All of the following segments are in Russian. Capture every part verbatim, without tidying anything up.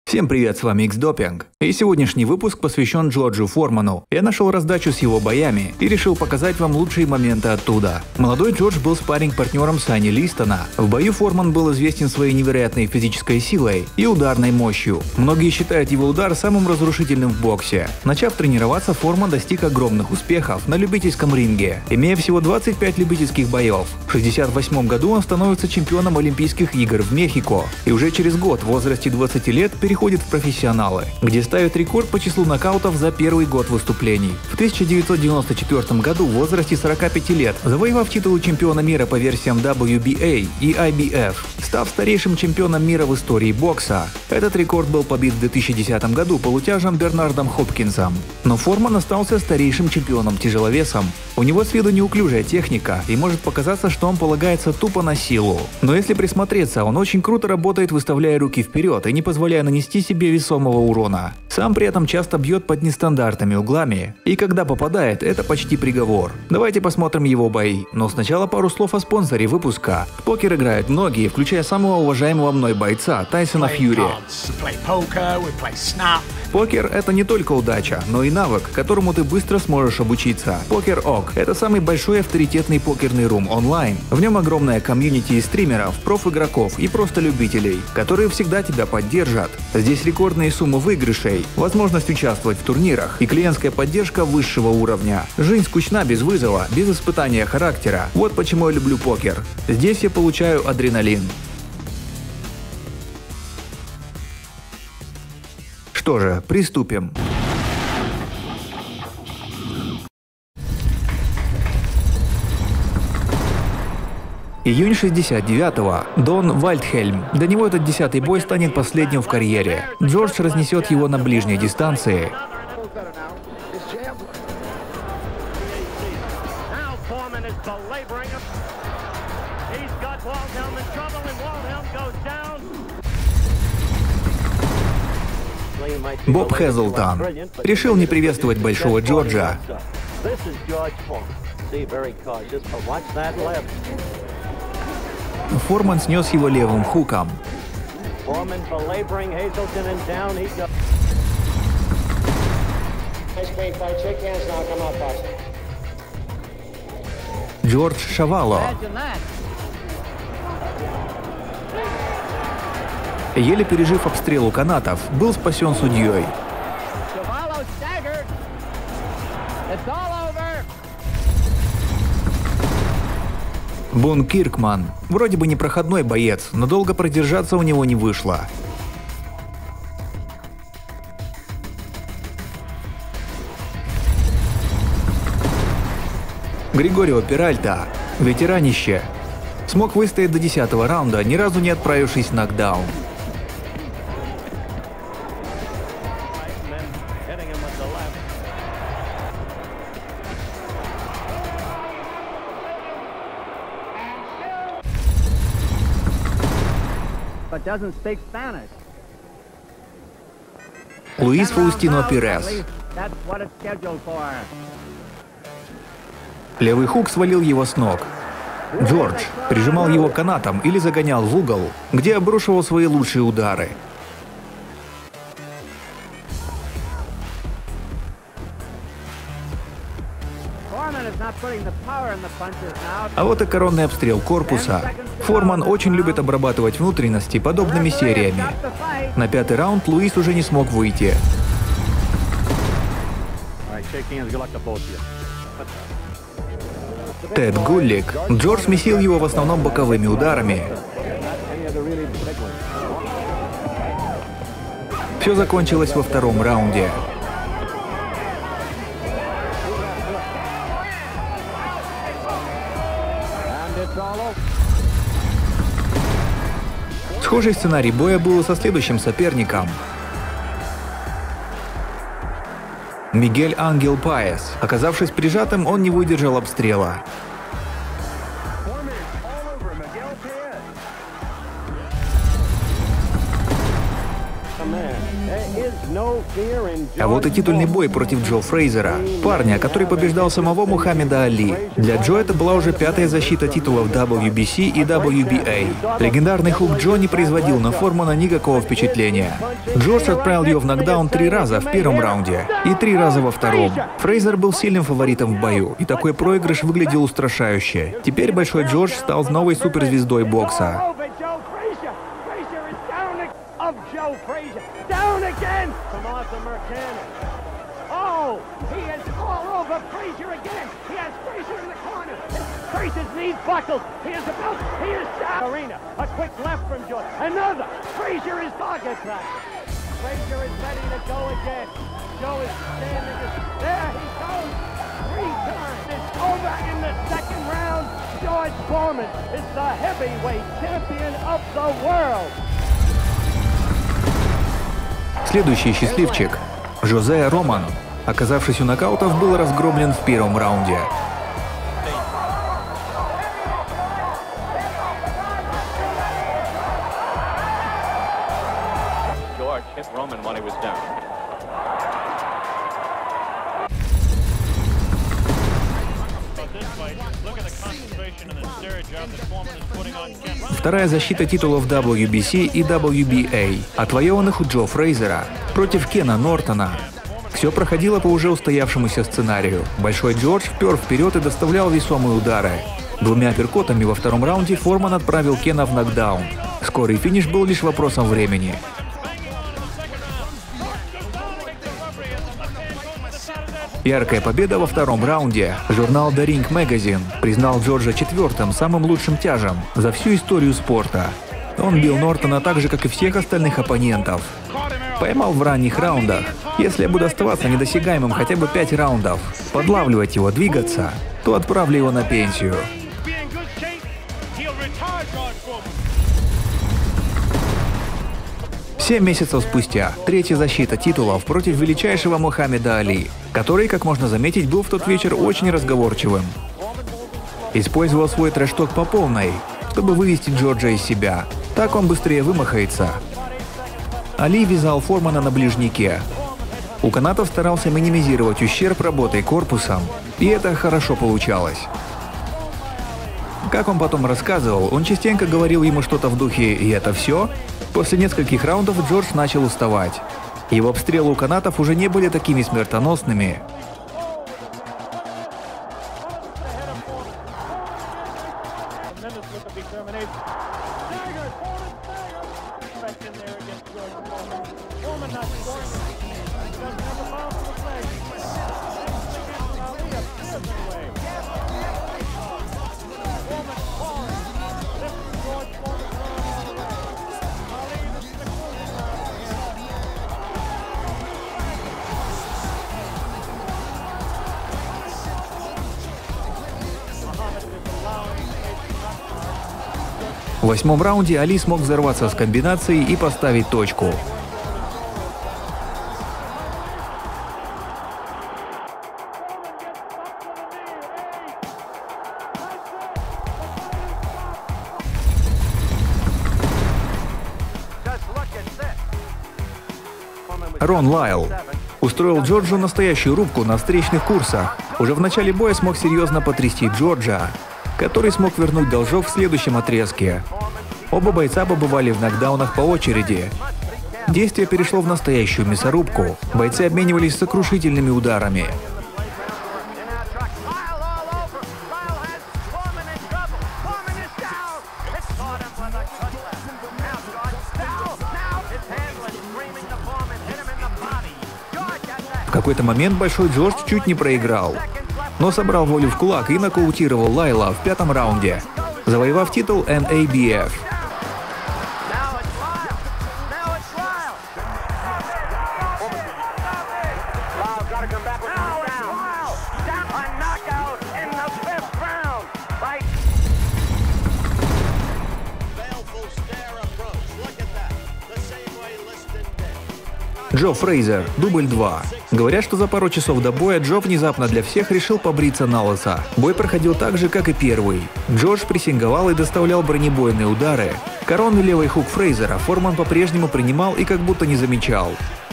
Всем привет, с вами X-Doping. И сегодняшний выпуск посвящен Джорджу Форману. Я нашел раздачу с его боями и решил показать вам лучшие моменты оттуда. Молодой Джордж был спарринг-партнером Санни Листона. В бою Форман был известен своей невероятной физической силой и ударной мощью. Многие считают его удар самым разрушительным в боксе. Начав тренироваться, Форман достиг огромных успехов на любительском ринге, имея всего двадцать пять любительских боев. В шестьдесят восьмом году он становится чемпионом Олимпийских игр в Мехико и уже через год в возрасте двадцати лет переходит Переходит в профессионалы, где ставит рекорд по числу нокаутов за первый год выступлений. В тысяча девятьсот девяносто четвёртом году в возрасте сорока пяти лет, завоевав титул чемпиона мира по версиям дабл ю би эй и ай би эф, став старейшим чемпионом мира в истории бокса. Этот рекорд был побит в две тысячи десятом году полутяжем Бернардом Хопкинсом. Но Форман остался старейшим чемпионом-тяжеловесом. У него с виду неуклюжая техника, и может показаться, что он полагается тупо на силу. Но если присмотреться, он очень круто работает, выставляя руки вперед и не позволяя нанести себе весомого урона. Сам при этом часто бьет под нестандартными углами, и когда попадает, это почти приговор. Давайте посмотрим его бои, но сначала пару слов о спонсоре выпуска. В покер играют многие, включая самого уважаемого мной бойца Тайсона Фьюри. Покер – это не только удача, но и навык, которому ты быстро сможешь обучиться. PokerOg – это самый большой авторитетный покерный рум онлайн. В нем огромная комьюнити из стримеров, проф-игроков и просто любителей, которые всегда тебя поддержат. Здесь рекордные суммы выигрышей, возможность участвовать в турнирах и клиентская поддержка высшего уровня. Жизнь скучна без вызова, без испытания характера. Вот почему я люблю покер. Здесь я получаю адреналин. Что же, приступим. Июнь шестьдесят девятого. Дон Вальдхельм. Для него этот десятый бой станет последним в карьере. Джордж разнесет его на ближней дистанции. Боб Хезлтон решил не приветствовать большого Джорджа. Форман снес его левым хуком. Джордж Шавало еле пережив обстрел у канатов, был спасен судьей. Бун Киркман. Вроде бы непроходной боец, но долго продержаться у него не вышло. Григорио Перальта. Ветеранище. Смог выстоять до десятого раунда, ни разу не отправившись в нокдаун. Луис Фаустино Перес. Левый хук свалил его с ног. Джордж прижимал его канатом или загонял в угол, где обрушивал свои лучшие удары. А вот и коронный обстрел корпуса. Форман очень любит обрабатывать внутренности подобными сериями. На пятый раунд Луис уже не смог выйти. Тед Гуллик. Джордж смесил его в основном боковыми ударами. Все закончилось во втором раунде. Схожий сценарий боя был со следующим соперником. Мигель Ангел Паес. Оказавшись прижатым, он не выдержал обстрела. А вот и титульный бой против Джо Фрейзера, парня, который побеждал самого Мухаммеда Али. Для Джо это была уже пятая защита титулов дабл ю би си и дабл ю би эй. Легендарный хук Джо не производил на Формана никакого впечатления. Джордж отправил ее в нокдаун три раза в первом раунде и три раза во втором. Фрейзер был сильным фаворитом в бою, и такой проигрыш выглядел устрашающе. Теперь Большой Джордж стал новой суперзвездой бокса. His knees buckled. He is about. He is down. Arena. A quick left from George. Another. Frazier is target track. Frazier is ready to go again. Joe is standing. There he goes. Three times. It's over in the second round. George Foreman is the heavyweight champion of the world. Следующий счастливчик – Жозе Роман, оказавшись у нокаутов, был разгромлен в первом раунде. Вторая защита титулов дабл ю би си и дабл ю би эй, отвоеванных у Джо Фрейзера, против Кена Нортона. Все проходило по уже устоявшемуся сценарию. Большой Джордж впер вперед и доставлял весомые удары. Двумя апперкотами во втором раунде Форман отправил Кена в нокдаун. Скорый финиш был лишь вопросом времени. Яркая победа во втором раунде. Журнал The Ring Magazine признал Джорджа четвертым самым лучшим тяжем за всю историю спорта. Он бил Нортона так же, как и всех остальных оппонентов. Поймал в ранних раундах. Если я буду оставаться недосягаемым хотя бы пять раундов, подлавливать его, двигаться, то отправлю его на пенсию. Семь месяцев спустя, третья защита титулов против величайшего Мухаммеда Али, который, как можно заметить, был в тот вечер очень разговорчивым. Использовал свой трэш-ток по полной, чтобы вывести Джорджа из себя. Так он быстрее вымахается. Али вязал Формана на ближнике. У канатов старался минимизировать ущерб работой корпусом, и это хорошо получалось. Как он потом рассказывал, он частенько говорил ему что-то в духе «И это все?». После нескольких раундов Джордж начал уставать. Его обстрелы у канатов уже не были такими смертоносными. В восьмом раунде Али смог взорваться с комбинацией и поставить точку. Рон Лайл устроил Джорджу настоящую рубку на встречных курсах. Уже в начале боя смог серьезно потрясти Джорджа, который смог вернуть должок в следующем отрезке. Оба бойца побывали в нокдаунах по очереди. Действие перешло в настоящую мясорубку. Бойцы обменивались сокрушительными ударами. В какой-то момент Большой Джордж чуть не проиграл, но собрал волю в кулак и нокаутировал Лайла в пятом раунде, завоевав титул эн эй би эф. Джо Фрейзер, дубль два. Говорят, что за пару часов до боя Джо внезапно для всех решил побриться на лысо. Бой проходил так же, как и первый. Джордж прессинговал и доставлял бронебойные удары. Коронный левый хук Фрейзера Форман по-прежнему принимал и как будто не замечал.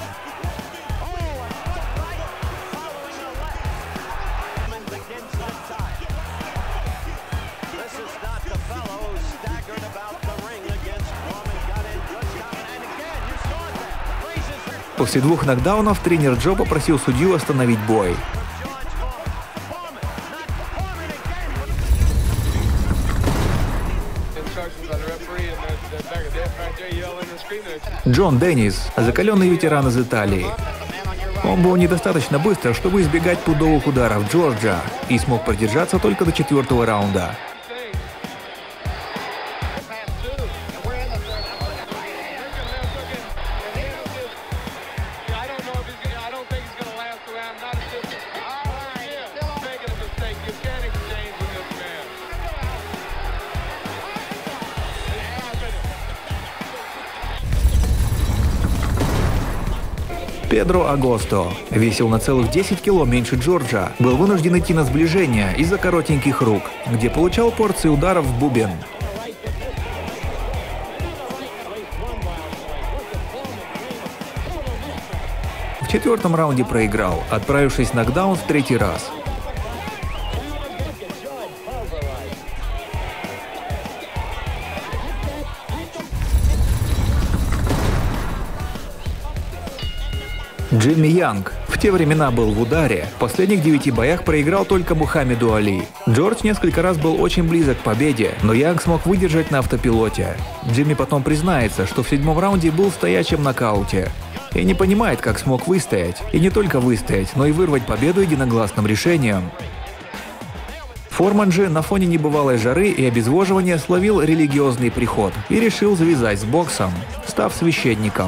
После двух нокдаунов тренер Джо попросил судью остановить бой. Джон Деннис, закаленный ветеран из Италии. Он был недостаточно быстр, чтобы избегать пудовых ударов Джорджа, и смог продержаться только до четвертого раунда. Педро Агосто весил на целых десять кило меньше Джорджа, был вынужден идти на сближение из-за коротеньких рук, где получал порции ударов в бубен. В четвертом раунде проиграл, отправившись в нокдаун в третий раз. Джимми Янг в те времена был в ударе, в последних девяти боях проиграл только Мухаммеду Али. Джордж несколько раз был очень близок к победе, но Янг смог выдержать на автопилоте. Джимми потом признается, что в седьмом раунде был в стоячем нокауте. И не понимает, как смог выстоять. И не только выстоять, но и вырвать победу единогласным решением. Форман же на фоне небывалой жары и обезвоживания словил религиозный приход и решил завязать с боксом, став священником.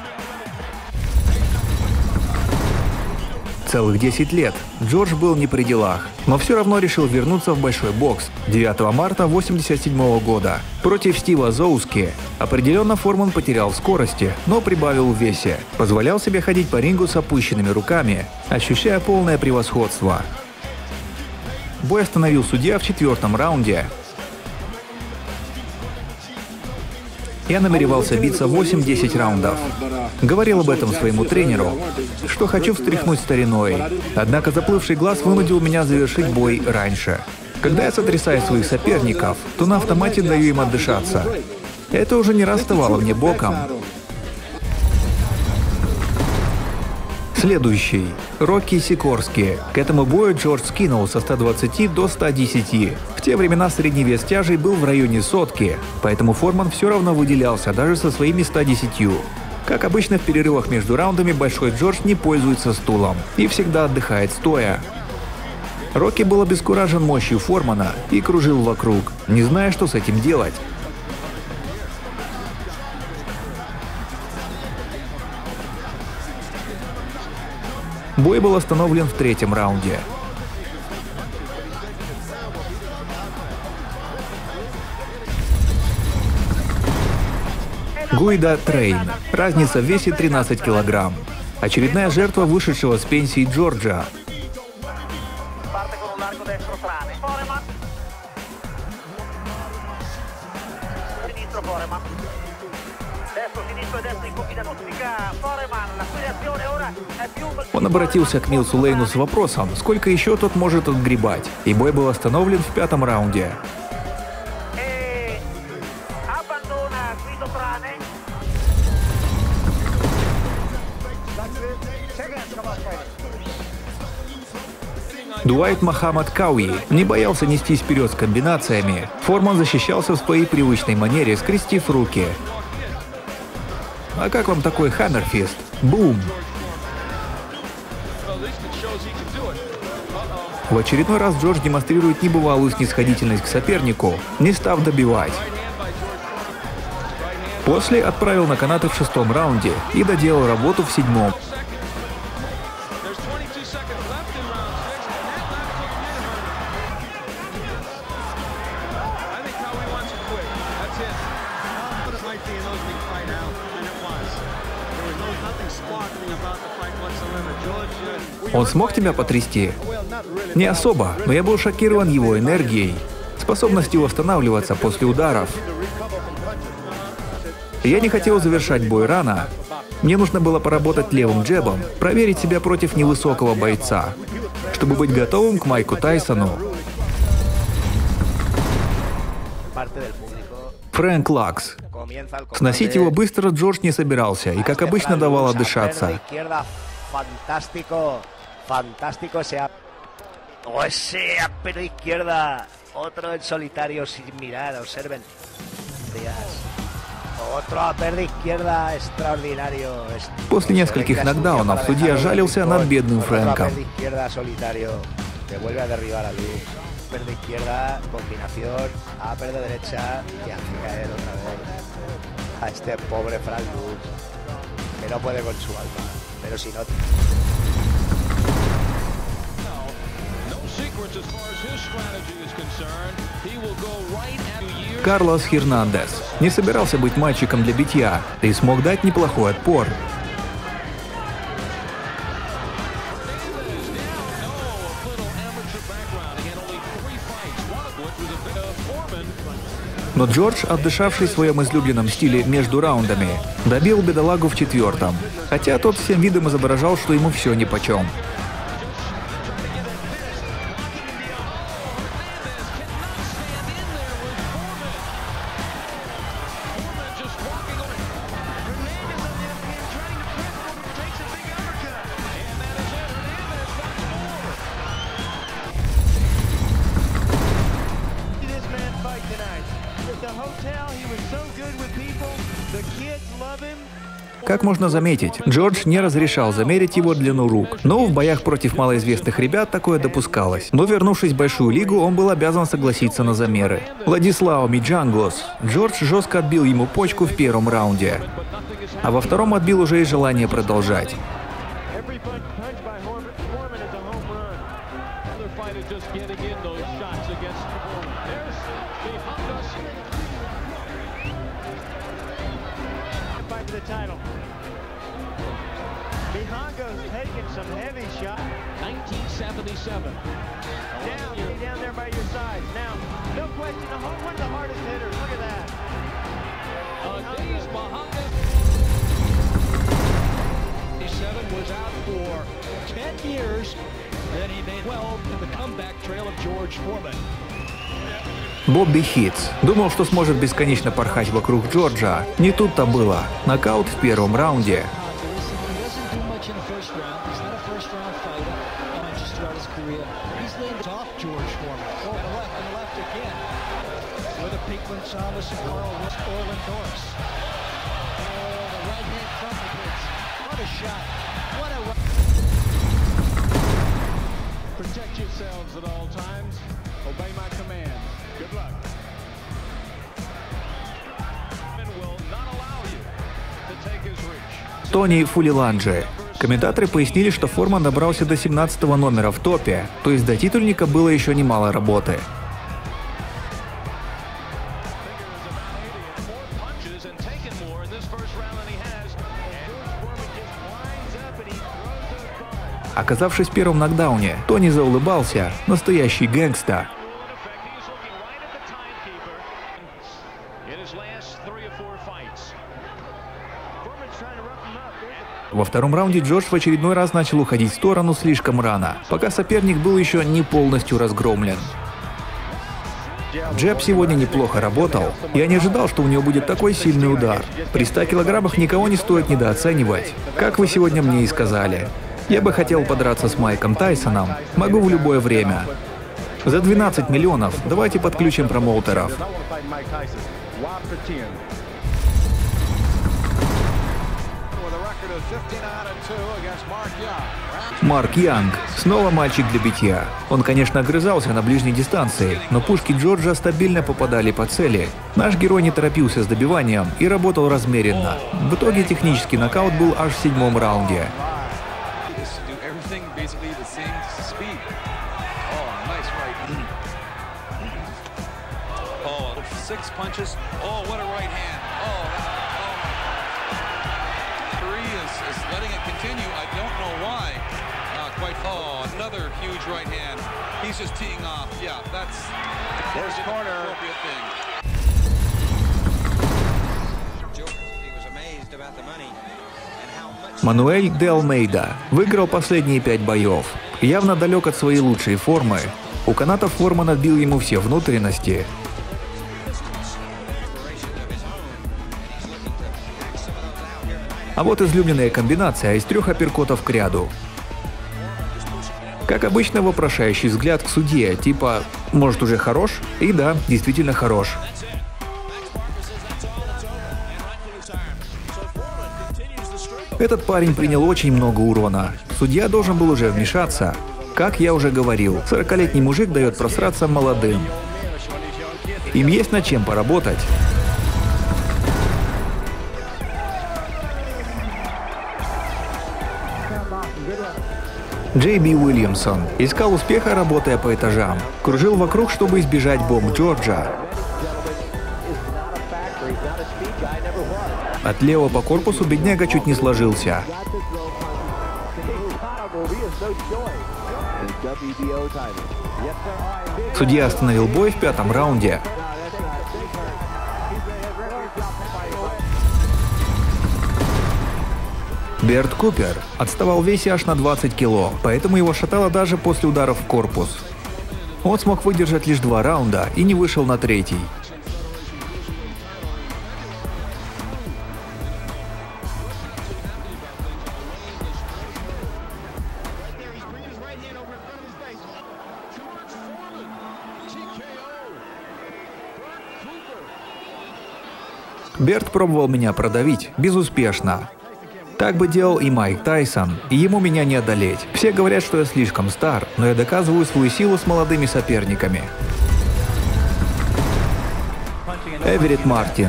Целых десять лет Джордж был не при делах, но все равно решил вернуться в большой бокс девятого марта восемьдесят седьмого года против Стива Зоуски. Определенно Форман потерял в скорости, но прибавил в весе. Позволял себе ходить по рингу с опущенными руками, ощущая полное превосходство. Бой остановил судья в четвертом раунде. Я намеревался биться восемь-десять раундов. Говорил об этом своему тренеру, что хочу встряхнуть стариной. Однако заплывший глаз вынудил меня завершить бой раньше. Когда я сотрясаю своих соперников, то на автомате даю им отдышаться. Это уже не раз вставало мне боком. Следующий. Рокки Сикорски. К этому бою Джордж скинул со ста двадцати до ста десяти. В те времена средний вес тяжей был в районе сотки, поэтому Форман все равно выделялся даже со своими ста десятью. Как обычно в перерывах между раундами Большой Джордж не пользуется стулом и всегда отдыхает стоя. Рокки был обескуражен мощью Формана и кружил вокруг, не зная, что с этим делать. Бой был остановлен в третьем раунде. Гуида Трейн. Разница в весе тринадцать килограмм. Очередная жертва вышедшего с пенсии Джорджа. Он обратился к Милсу Лейну с вопросом, сколько еще тот может отгребать, и бой был остановлен в пятом раунде. Дуайт Мохаммад Кауи не боялся нестись вперед с комбинациями. Форман защищался в своей привычной манере, скрестив руки. А как вам такой хаммерфист? Бум! В очередной раз Джордж демонстрирует небывалую снисходительность к сопернику, не став добивать. После отправил на канаты в шестом раунде и доделал работу в седьмом. Он смог тебя потрясти? Не особо, но я был шокирован его энергией, способностью восстанавливаться после ударов. Я не хотел завершать бой рано. Мне нужно было поработать левым джебом, проверить себя против невысокого бойца, чтобы быть готовым к Майку Тайсону. Фрэнк Лакс. Сносить его быстро Джордж не собирался и, как обычно, давал отдышаться. После нескольких нокдаунов судья жалился над бедным Фрэнком. Upper de izquierda, combinación, upper de derecha y hace caer otra vez a este pobre Frank Lux, que no puede con su alma, pero si no... Карлос Хернандес не собирался быть мальчиком для битья и смог дать неплохой отпор. Но Джордж, отдышавший в своем излюбленном стиле между раундами, добил бедолагу в четвертом, хотя тот всем видом изображал, что ему все нипочем. Как можно заметить, Джордж не разрешал замерить его длину рук, но в боях против малоизвестных ребят такое допускалось. Но вернувшись в большую лигу, он был обязан согласиться на замеры. Владислао Миджангос. Джордж жестко отбил ему почку в первом раунде, а во втором отбил уже и желание продолжать. Mijango's taking some heavy shots. nineteen seventy-seven. Down, stay down there by your side. Now, no question, one of the hardest hitters. Look at that. Uh, Days Mijango. seven was out for ten years. Then he made twelve in the comeback trail of George Foreman. Бобби Хитц думал, что сможет бесконечно порхать вокруг Джорджа. Не тут-то было. Нокаут в первом раунде. Protect yourselves at all times. Obey my command. Good luck. Will not allow you to take his reach. Тони Фулиланджи. Комментаторы пояснили, что Форман добрался до семнадцатого номера в топе, то есть до титульника было еще немало работы. Оказавшись в первом нокдауне, Тони заулыбался. Настоящий гэнгста. Во втором раунде Джордж в очередной раз начал уходить в сторону слишком рано, пока соперник был еще не полностью разгромлен. Джеб сегодня неплохо работал. Я не ожидал, что у него будет такой сильный удар. При ста килограммах никого не стоит недооценивать. Как вы сегодня мне и сказали. Я бы хотел подраться с Майком Тайсоном. Могу в любое время. За двенадцать миллионов давайте подключим промоутеров. Марк Янг. Снова мальчик для битья. Он, конечно, огрызался на ближней дистанции, но пушки Джорджа стабильно попадали по цели. Наш герой не торопился с добиванием и работал размеренно. В итоге технический нокаут был аж в седьмом раунде. continue. I don't know why. Uh, quite. Oh, another huge right hand. He's just teeing off. Yeah, that's. There's corner. Appropriate thing. Мануэль де Алмейда выиграл последние пять боев. Явно далек от своей лучшей формы. У канатов Форман отбил ему все внутренности. А вот излюбленная комбинация из трех апперкотов к ряду. Как обычно, вопрошающий взгляд к судье, типа «может, уже хорош?» И да, действительно хорош. Этот парень принял очень много урона. Судья должен был уже вмешаться. Как я уже говорил, сорокалетний мужик дает просраться молодым. Им есть над чем поработать. Джей Би Уильямсон искал успеха, работая по этажам. Кружил вокруг, чтобы избежать бомб Джорджа. От левого по корпусу бедняга чуть не сложился. Судья остановил бой в пятом раунде. Берт Купер отставал в весе аж на двадцать кило, поэтому его шатало даже после ударов в корпус. Он смог выдержать лишь два раунда и не вышел на третий. Берт пробовал меня продавить, безуспешно. Так бы делал и Майк Тайсон, и ему меня не одолеть. Все говорят, что я слишком стар, но я доказываю свою силу с молодыми соперниками. Эверетт Мартин.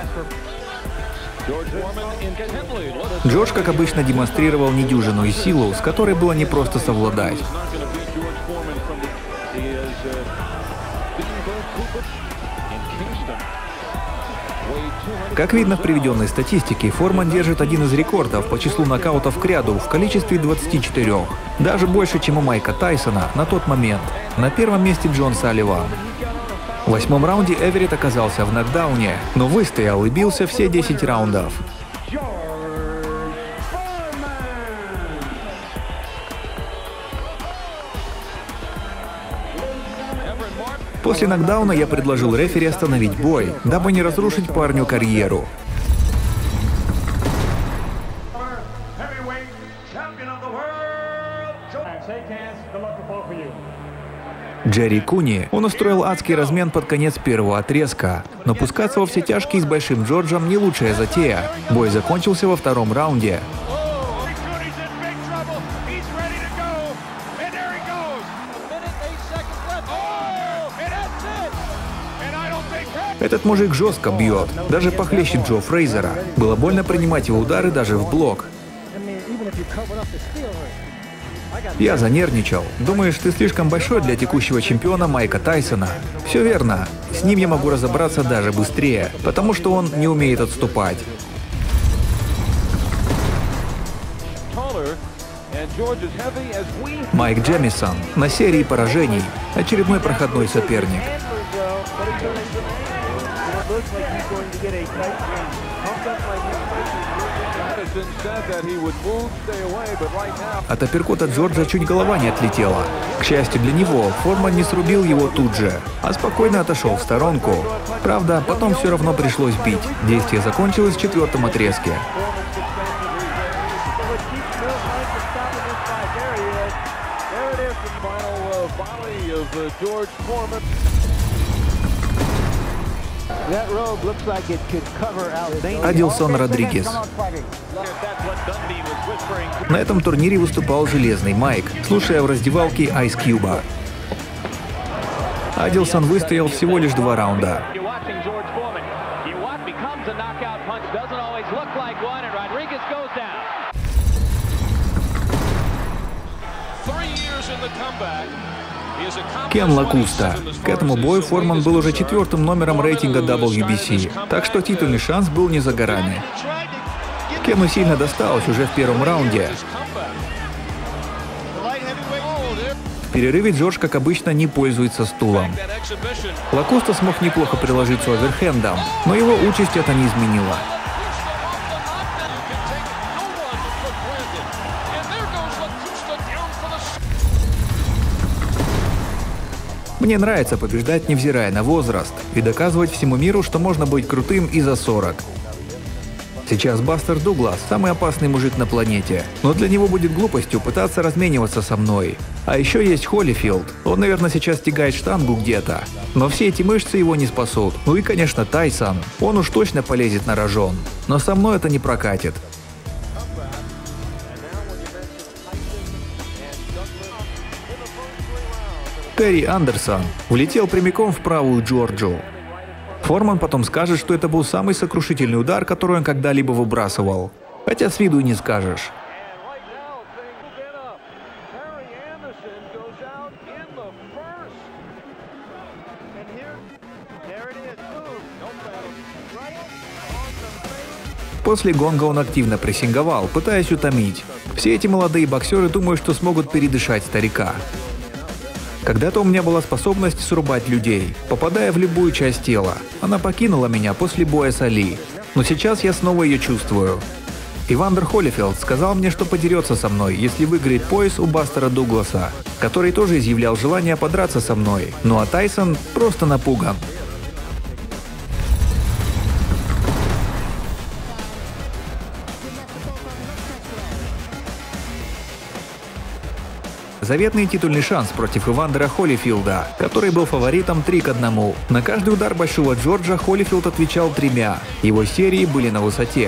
Джордж, как обычно, демонстрировал недюжинную силу, с которой было непросто совладать. Как видно в приведенной статистике, Форман держит один из рекордов по числу нокаутов к ряду в количестве двадцати четырёх. Даже больше, чем у Майка Тайсона на тот момент. На первом месте Джон Салливан. В восьмом раунде Эверетт оказался в нокдауне, но выстоял и бился все десять раундов. После нокдауна я предложил рефери остановить бой, дабы не разрушить парню карьеру. Джерри Куни, он устроил адский размен под конец первого отрезка, но пускаться во все тяжкие с Большим Джорджем не лучшая затея. Бой закончился во втором раунде. Этот мужик жестко бьет, даже похлеще Джо Фрейзера. Было больно принимать его удары даже в блок. Я занервничал. Думаешь, ты слишком большой для текущего чемпиона Майка Тайсона? Все верно. С ним я могу разобраться даже быстрее, потому что он не умеет отступать. Майк Джемисон на серии поражений. Очередной проходной соперник. От апперкота Джорджа чуть голова не отлетела. К счастью для него, Форман не срубил его тут же, а спокойно отошел в сторонку. Правда, потом все равно пришлось бить. Действие закончилось в четвертом отрезке. Адилсон Родригес. На этом турнире выступал Железный Майк, слушая в раздевалке Ice Cube. Адилсон выстоял всего лишь два раунда. Кен Лакуста. К этому бою Форман был уже четвертым номером рейтинга дабл ю би си, так что титульный шанс был не за горами. Кену сильно досталось уже в первом раунде. В перерыве Джордж, как обычно, не пользуется стулом. Лакоста смог неплохо приложиться оверхендом, но его участь это не изменило. Мне нравится побеждать, невзирая на возраст, и доказывать всему миру, что можно быть крутым и за сорок. Сейчас Бастер Дуглас – самый опасный мужик на планете, но для него будет глупостью пытаться размениваться со мной. А еще есть Холлифилд, он, наверное, сейчас тягает штангу где-то, но все эти мышцы его не спасут. Ну и, конечно, Тайсон, он уж точно полезет на рожон, но со мной это не прокатит. Терри Андерсон влетел прямиком в правую Джорджу. Форман потом скажет, что это был самый сокрушительный удар, который он когда-либо выбрасывал. Хотя с виду и не скажешь. После гонга он активно прессинговал, пытаясь утомить. Все эти молодые боксеры думают, что смогут передышать старика. Когда-то у меня была способность срубать людей, попадая в любую часть тела. Она покинула меня после боя с Али, но сейчас я снова ее чувствую. Ивандер Холлифилд сказал мне, что подерется со мной, если выиграет пояс у Бастера Дугласа, который тоже изъявлял желание подраться со мной. Ну а Тайсон просто напуган. Заветный титульный шанс против Ивандера Холлифилда, который был фаворитом три к одному. На каждый удар Большого Джорджа Холлифилд отвечал тремя. Его серии были на высоте.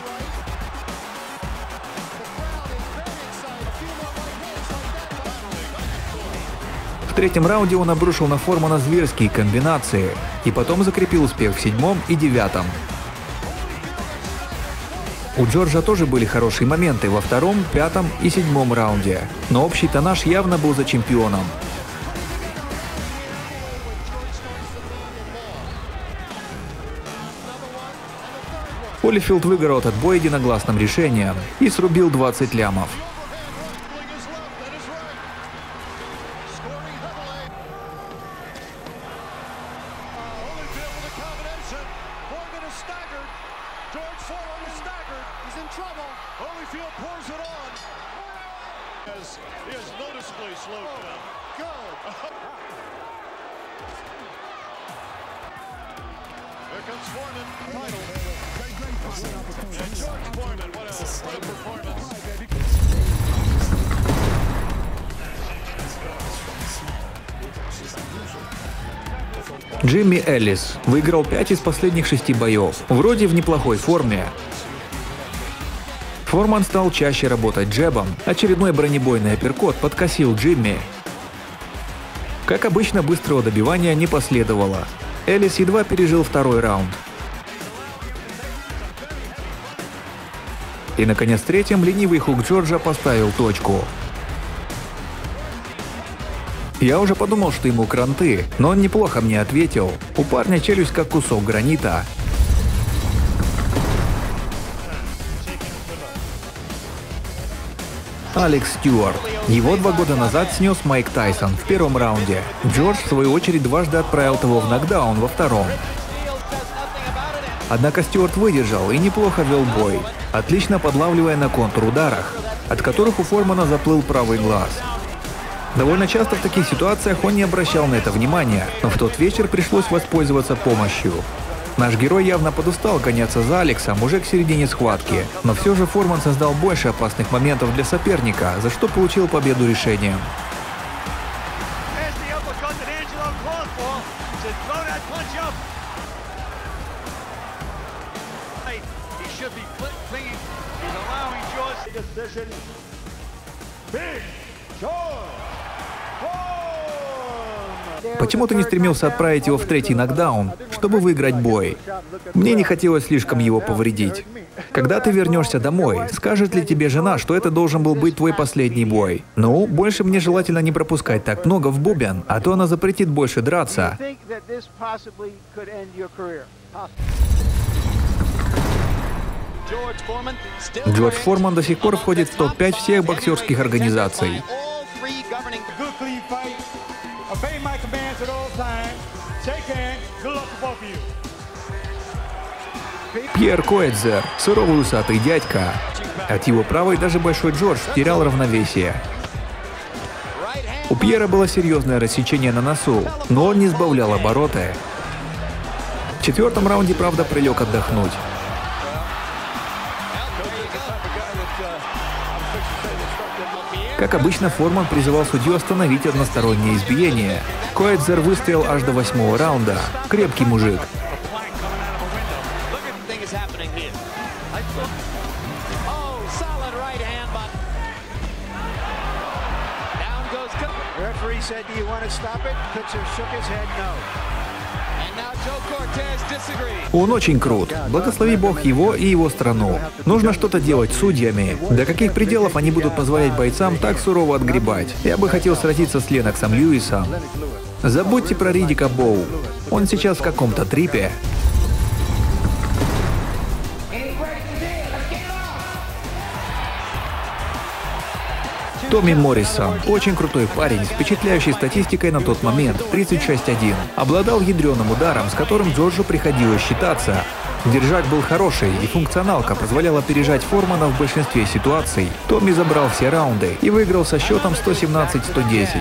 В третьем раунде он обрушил на Формана зверские комбинации и потом закрепил успех в седьмом и девятом. У Джорджа тоже были хорошие моменты во втором, пятом и седьмом раунде, но общий тоннаж явно был за чемпионом. Холлифилд выиграл этот бой единогласным решением и срубил двадцать лямов. Джимми Эллис выиграл пять из последних шести боев, вроде в неплохой форме. Форман стал чаще работать джебом, очередной бронебойный апперкот подкосил Джимми. Как обычно, быстрого добивания не последовало. Эллис едва пережил второй раунд. И, наконец, в третьем ленивый хук Джорджа поставил точку. Я уже подумал, что ему кранты, но он неплохо мне ответил. У парня челюсть как кусок гранита. Алекс Стюарт. Его два года назад снес Майк Тайсон в первом раунде. Джордж, в свою очередь, дважды отправил его в нокдаун во втором. Однако Стюарт выдержал и неплохо вел бой, отлично подлавливая на контрударах, от которых у Формана заплыл правый глаз. Довольно часто в таких ситуациях он не обращал на это внимания, но в тот вечер пришлось воспользоваться помощью. Наш герой явно подустал гоняться за Алексом уже к середине схватки, но все же Форман создал больше опасных моментов для соперника, за что получил победу решением. Почему ты не стремился отправить его в третий нокдаун, чтобы выиграть бой? Мне не хотелось слишком его повредить. Когда ты вернешься домой, скажет ли тебе жена, что это должен был быть твой последний бой? Ну, больше мне желательно не пропускать так много в бубен, а то она запретит больше драться. Джордж Форман до сих пор входит в топ пять всех боксерских организаций. Пьер Коэдзер, суровый усатый дядька. От его правой даже Большой Джордж терял равновесие. У Пьера было серьезное рассечение на носу, но он не сбавлял обороты. В четвертом раунде, правда, прилег отдохнуть. Как обычно, Форман призывал судью остановить одностороннее избиение. Коэдзер выстоял аж до восьмого раунда. Крепкий мужик. Он очень крут. Благослови Бог его и его страну. Нужно что-то делать с судьями. До каких пределов они будут позволять бойцам так сурово отгребать? Я бы хотел сразиться с Леноксом Льюисом. Забудьте про Риддика Боу. Он сейчас в каком-то трипе. Томми Моррисон. Очень крутой парень, с впечатляющей статистикой на тот момент, тридцать шесть один. Обладал ядреным ударом, с которым Джорджу приходилось считаться. Держак был хороший, и функционалка позволяла опережать Формана в большинстве ситуаций. Томми забрал все раунды и выиграл со счетом сто семнадцать — сто десять.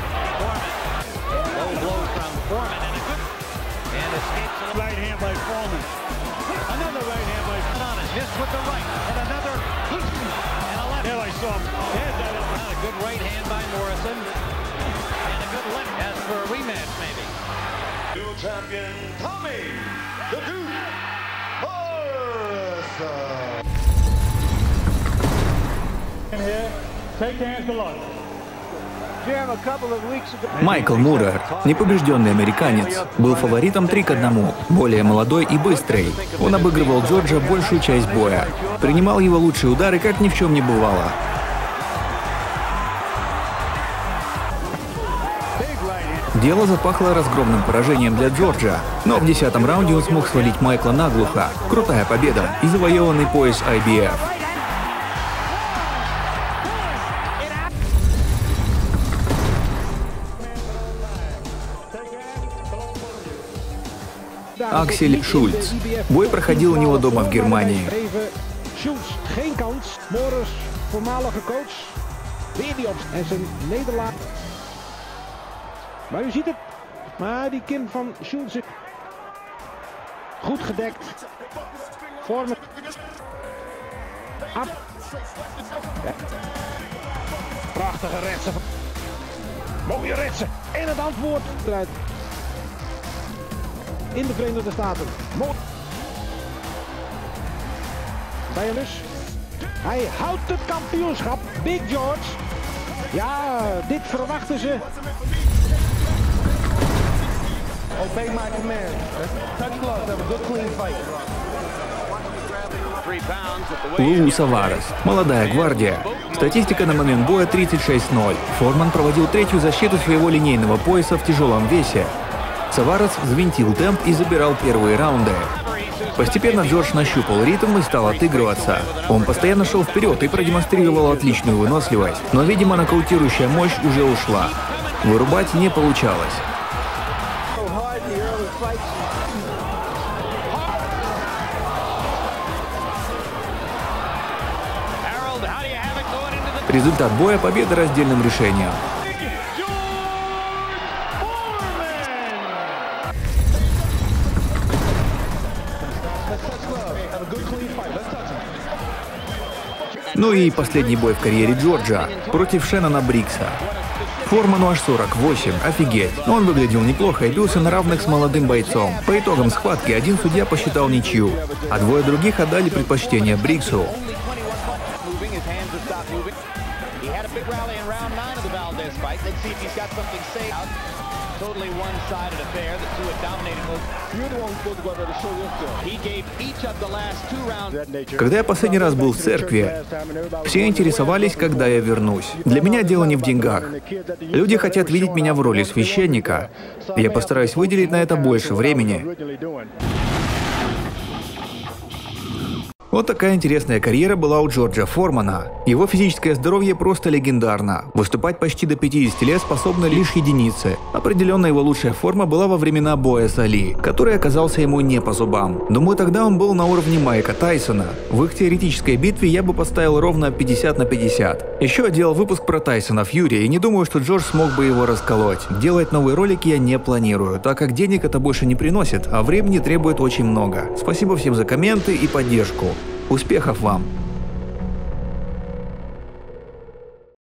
Champion Tommy the Duke Morrison. Майкл Мурер, непобежденный американец, был фаворитом три к одному, более молодой и быстрый. Он обыгрывал Джорджа большую часть боя, принимал его лучшие удары, как ни в чем не бывало. Дело запахло разгромным поражением для Джорджа, но в десятом раунде он смог свалить Майкла наглухо. Крутая победа и завоеванный пояс ай би эф. Аксель Шульц. Бой проходил у него дома в Германии. Maar u ziet het, maar die kin van Schulz goed gedekt. Vormen. Af. Prachtige retsen. Mooie retsen. En het antwoord eruit. In de Verenigde Staten. Mooi. Bij hem dus. Hij houdt het kampioenschap. Big George. Ja, dit verwachten ze. Obey my command. Touch gloves, have a good clean fight. Луу Саварес. Молодая гвардия. Статистика на момент боя тридцать шесть ноль. Форман проводил третью защиту своего линейного пояса в тяжелом весе. Саварес взвинтил темп и забирал первые раунды. Постепенно Джордж нащупал ритм и стал отыгрываться. Он постоянно шел вперед и продемонстрировал отличную выносливость, но, видимо, нокаутирующая мощь уже ушла. Вырубать не получалось. Результат боя — победа раздельным решением. Ну и последний бой в карьере Джорджа против Шеннона Брикса. Форману аж сорок восемь, офигеть. Но он выглядел неплохо и бился на равных с молодым бойцом. По итогам схватки один судья посчитал ничью, а двое других отдали предпочтение Бриксу. Когда я последний раз был в церкви, все интересовались, когда я вернусь. Для меня дело не в деньгах. Люди хотят видеть меня в роли священника. Я постараюсь выделить на это больше времени. Вот такая интересная карьера была у Джорджа Формана. Его физическое здоровье просто легендарно. Выступать почти до пятидесяти лет способны лишь единицы. Определенно его лучшая форма была во времена боя с Али, который оказался ему не по зубам. Думаю, тогда он был на уровне Майка Тайсона. В их теоретической битве я бы поставил ровно пятьдесят на пятьдесят. Еще делал выпуск про Тайсона Фьюри и не думаю, что Джордж смог бы его расколоть. Делать новые ролики я не планирую, так как денег это больше не приносит, а времени требует очень много. Спасибо всем за комменты и поддержку. Успехов вам!